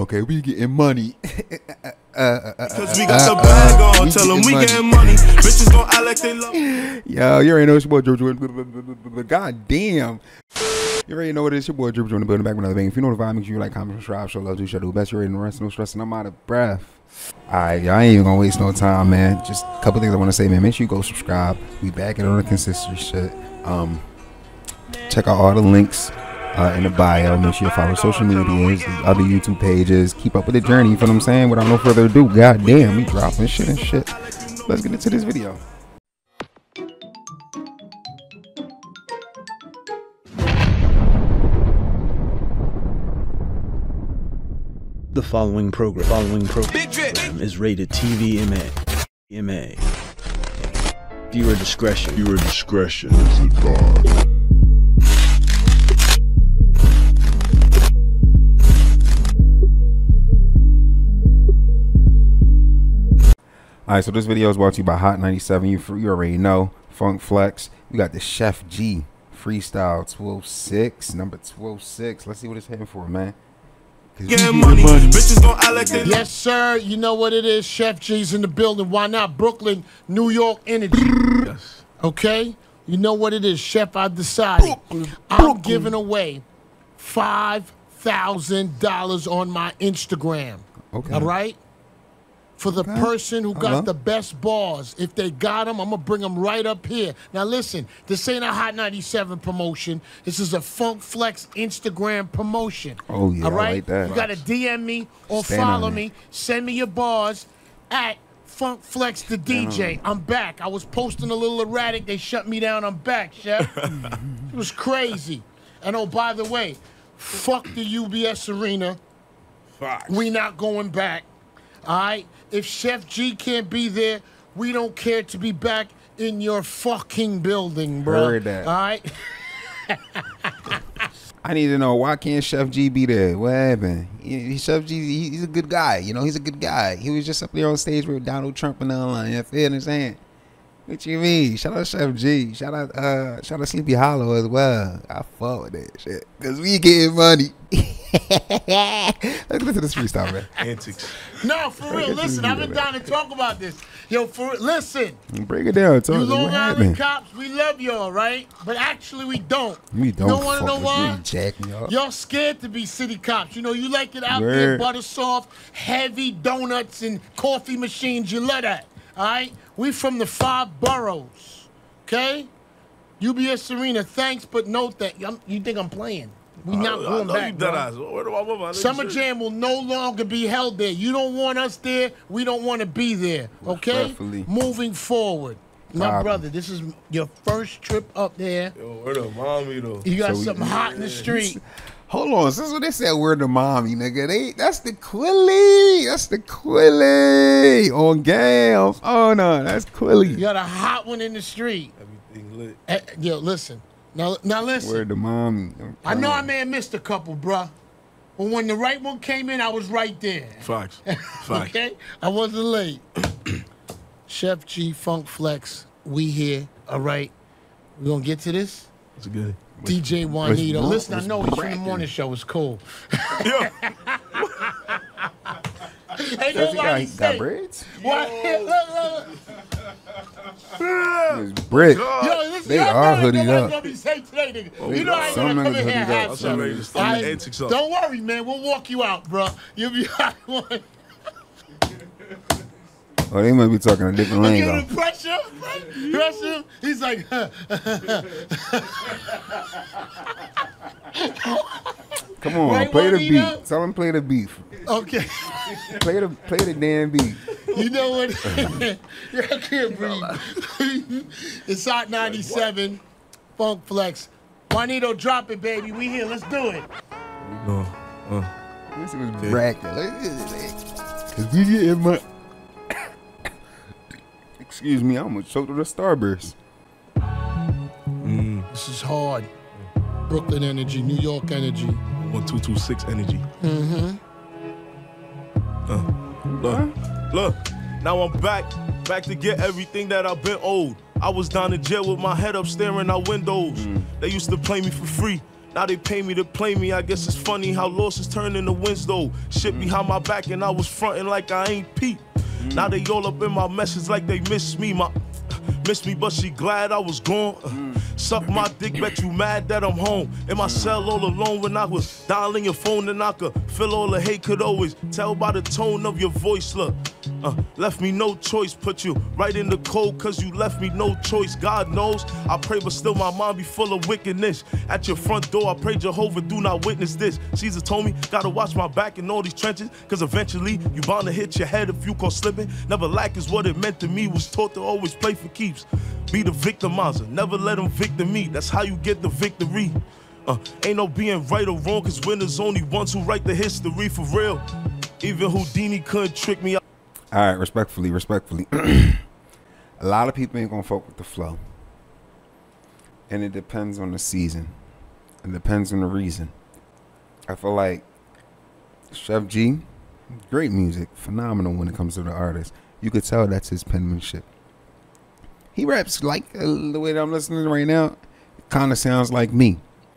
Okay, we getting money. Cause we got the bag on, tell them we getting money. Bitches gon' act like they love. Yo, you already know it's your boy Drip Jordan. God damn. You already know what it is, your boy Drip Jordan, building back with another bang. If you know the vibe, make sure you like, comment, subscribe, show love, do shall do best. You already know the rest, no stress, and I'm out of breath. Alright, y'all ain't even gonna waste no time, man. Just a couple things I wanna say, man. Make sure you go subscribe. We back in on the consistent shit. Check out all the links in the bio. Make sure you follow social medias, other YouTube pages. Keep up with the journey, you feel what I'm saying? Without no further ado, god damn, we dropping shit and shit. Let's get into this video. The following program is rated TV-MA. Viewer discretion is advised. Alright, so this video is brought to you by Hot 97. You already know. Funk Flex. We got the Chef G Freestyle 12-6, number 12-6. Let's see what it's hitting for, man. Money. Bitches gon' act like they yes, sir. You know what it is. Chef G's in the building. Why not? Brooklyn, New York energy. Yes. Okay? You know what it is. Chef, I decided I'm giving away $5,000 on my Instagram. Okay. All right? For the person who got the best bars. If they got them, I'm going to bring them right up here. Now, listen, this ain't a Hot 97 promotion. This is a Funk Flex Instagram promotion. Oh, yeah, all right? I like that. You got to DM me or follow me. Send me your bars at Funk Flex the DJ. I'm back. I was posting a little erratic. They shut me down. I'm back, Chef. It was crazy. And, oh, by the way, fuck the UBS Arena. We not going back. All right? If Chef G can't be there, we don't care to be back in your fucking building, bro. Heard that. All right? I need to know, why can't Chef G be there? What happened? Chef G, he's a good guy. You know, he's a good guy. He was just up there on stage with Donald Trump and all that. You feel what I'm saying? What you mean? Shout out Chef G. Shout out Sleepy Hollow as well. I fuck with that shit. Because we getting money. Let's listen to this freestyle, man. Antics. No, for real. Listen, I've been down to talk about this. Yo, for listen. Break it down. You Long Island cops, we love y'all, right? But actually, we don't. We don't. You don't want to know why? Y'all. Y'all scared to be city cops. You know, you like it out there, butter soft, heavy donuts and coffee machines. You love that, all right? We from the 5 boroughs, okay? UBS Arena, thanks, but note that you think I'm playing. We not going back, bro. Summer Jam will no longer be held there. You don't want us there. We don't want to be there, okay? Moving forward. My brother, this is your first trip up there. Yo, where the mommy, though? You got something hot in the street. Hold on, since when they said word the mommy, nigga, that's the Quilly. That's the Quilly on Gams. Oh no, that's Quilly. You got a hot one in the street. Everything lit. Yo, listen. Now listen. Word the mommy. I know I may have missed a couple, bruh. But when the right one came in, I was right there. Facts. Okay? I wasn't late. Chef G, Funk Flex, we here. All right. We gonna get to this? It's good. DJ Juanito. Listen, I know he's from the morning show. It's cool. Yeah. Ain't nobody got braids? What? Brick. Yo, listen, they are hoodied up. Gonna be safe today, nigga. You know I ain't gonna come in here and have some. Don't worry, man. We'll walk you out, bro. You'll be hot one. Oh, they must be talking a different lingo. Pressure. He's like, come on, right, play the Juanito? beat. Tell him play the beat. Okay. play the damn beat. You know what? I can't breathe. It's Hot 97, Funk Flex. Juanito, drop it, baby. We here. Let's do it. This was bracket. Cause we getting my. Excuse me, I'm gonna choke to the Starburst. This is hard. Brooklyn energy, New York energy. 1226 energy. Look. Now I'm back to get everything that I've been owed. I was down in jail with my head up staring out windows. They used to play me for free. Now they pay me to play me. I guess it's funny how losses turn into wins though. Shit behind my back and I was fronting like I ain't Pete. Now they all up in my message like they miss me. Miss me, but she glad I was gone. Suck my dick, bet you mad that I'm home. In my cell all alone when I was dialing your phone, and I could feel all the hate, could always tell by the tone of your voice. Look, left me no choice, put you right in the cold, cause you left me no choice. God knows, I pray, but still my mind be full of wickedness. At your front door, I pray Jehovah do not witness this. Caesar told me, gotta watch my back in all these trenches, cause eventually you bound to hit your head if you caught slipping. Never lack is what it meant to me, was taught to always play for keeps. Be the victimizer, never let them victim me. That's how you get the victory. Ain't no being right or wrong, cause winners only ones who write the history for real. Even Houdini couldn't trick me. All right, respectfully. A lot of people ain't gonna fuck with the flow. And it depends on the season. It depends on the reason. I feel like Chef G, great music, phenomenal when it comes to the artist. You could tell that's his penmanship. He raps like the way that I'm listening right now. It kind of sounds like me.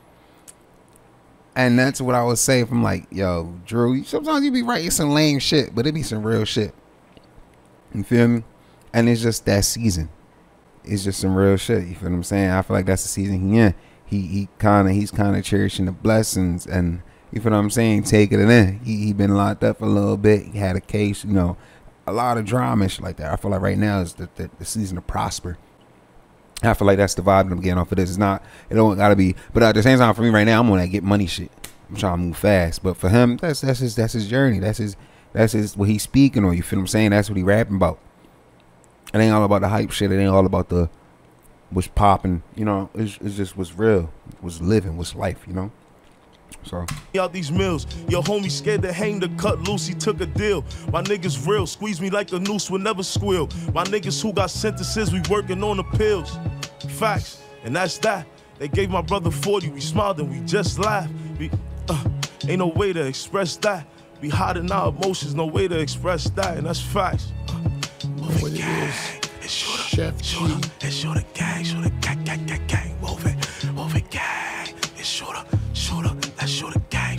And that's what I would say if I'm like, yo, Drew, sometimes you be writing some lame shit, but it be some real shit. You feel me? And it's just that season. It's just some real shit. You feel what I'm saying? I feel like that's the season he in. He's kind of cherishing the blessings, and you feel what I'm saying? Taking it in. He been locked up for a little bit. He had a case, you know, a lot of drama and shit like that. I feel like right now is the season to prosper. I feel like that's the vibe I'm getting off of this. It's not, it don't gotta be, but at the same time for me right now, I'm on that get money shit. I'm trying to move fast. But for him, that's his journey. That's his what he's speaking on. You feel what I'm saying? That's what he rapping about. It ain't all about the hype shit. It ain't all about the what's popping. You know, it's just what's real, what's living, what's life. You know. So out these mills, your homie scared to hang the cut loose, he took a deal. My niggas real, squeeze me like a noose, will never squeal. My niggas who got sentences, we working on the pills. Facts, and that's that. They gave my brother 40, we smiled and we just laughed. We, ain't no way to express that. We hiding our emotions, no way to express that, and that's facts. What it is, it's Chef G. It's shorter gang, gang, move it, gang. It's shorter, that's shorter gang,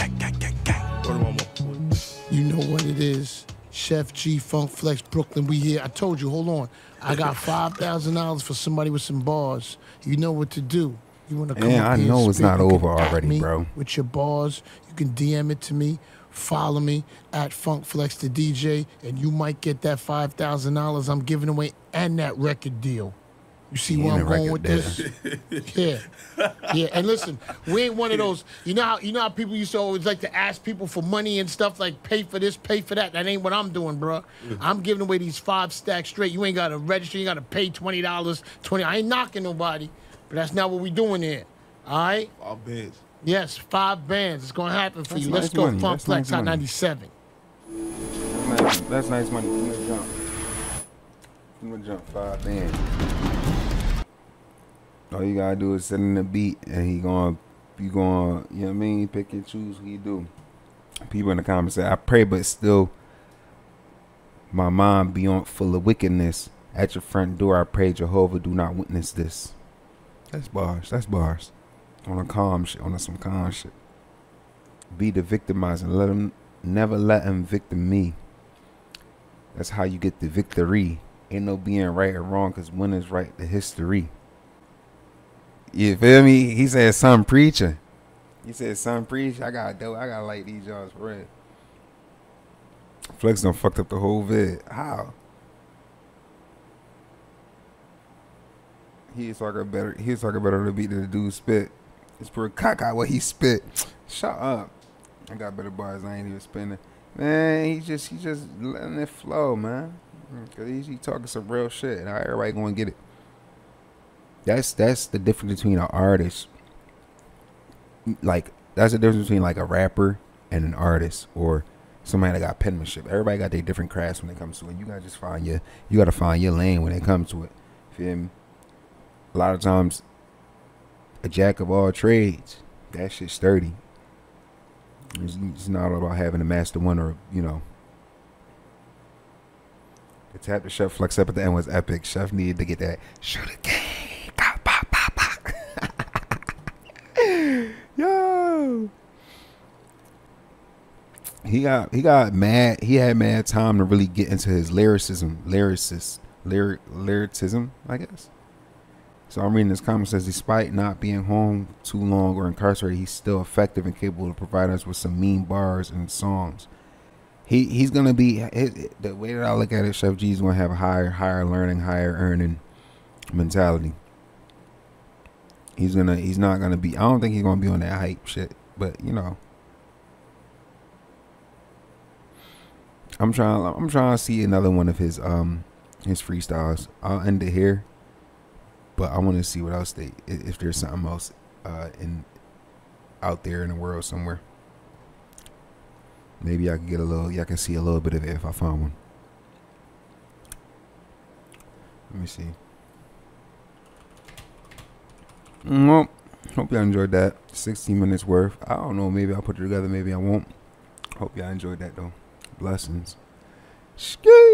gang. You know what it is, Chef G, Funk Flex, Brooklyn, we here. I told you, hold on. I got $5,000 for somebody with some bars. You know what to do. You want to come yeah, up I here know and it's spit, not over already, bro. With your bars, you can DM it to me. Follow me at Funk Flex the DJ, and you might get that $5,000 I'm giving away and that record deal. You see where I'm going with this? Yeah. And listen, we ain't one of those. You know how people used to always like to ask people for money and stuff, like pay for this, pay for that. That ain't what I'm doing, bro. I'm giving away these 5 stacks straight. You ain't got to register. You got to pay $20. I ain't knocking nobody, but that's not what we doing here. All right? 5 bands. Yes, 5 bands. It's gonna happen for That's you. nice Let's go, money. Funk That's Flex nice Hot money. 97. That's nice money. I'm gonna jump 5 bands. All you gotta do is send in the beat, and you gonna, you know what I mean? Pick and choose who you do. People in the comments say, I pray, but still, my mind be on full of wickedness. At your front door, I pray, Jehovah, do not witness this. That's bars. That's bars. On a calm shit, on some calm shit. Be the victimizer. Never let him victim me. That's how you get the victory. Ain't no being right or wrong, cause when is right, the history. You feel me? He said, son preaching. He said, son preach. I gotta like these y'all's bread. Flex done fucked up the whole vid. How? He was talking better than the beat than the dude spit. It's pretty caca what he spit. Shut up. I got better bars. I ain't even spinning. Man, he just letting it flow, man. Cause he talking some real shit, and everybody gonna get it. That's the difference between an artist. Like that's the difference between like a rapper and an artist, or somebody that got penmanship. Everybody got their different crafts when it comes to it. You gotta just find your lane when it comes to it. Feel me? A lot of times, a jack of all trades, that shit's sturdy. It's not all about having a master one, or, you know. The tap the Chef Flex up at the end was epic. Chef needed to get that shoot again. he had mad time to really get into his lyricism, I guess. So I'm reading this comment. Says, despite not being home too long or incarcerated, he's still effective and capable to provide us with some mean bars and songs. He's gonna be, the way that I look at it, Chef G is gonna have a higher learning, higher earning mentality. He's not gonna be. I don't think he's gonna be on that hype shit. But you know, I'm trying to see another one of his freestyles. I'll end it here. But I want to see what else if there's something else out there in the world somewhere. Maybe I can get y'all can see a little bit of it if I find one. Let me see. Well, hope y'all enjoyed that. 16 minutes worth. I don't know. Maybe I'll put it together. Maybe I won't. Hope y'all enjoyed that though. Blessings. Ski.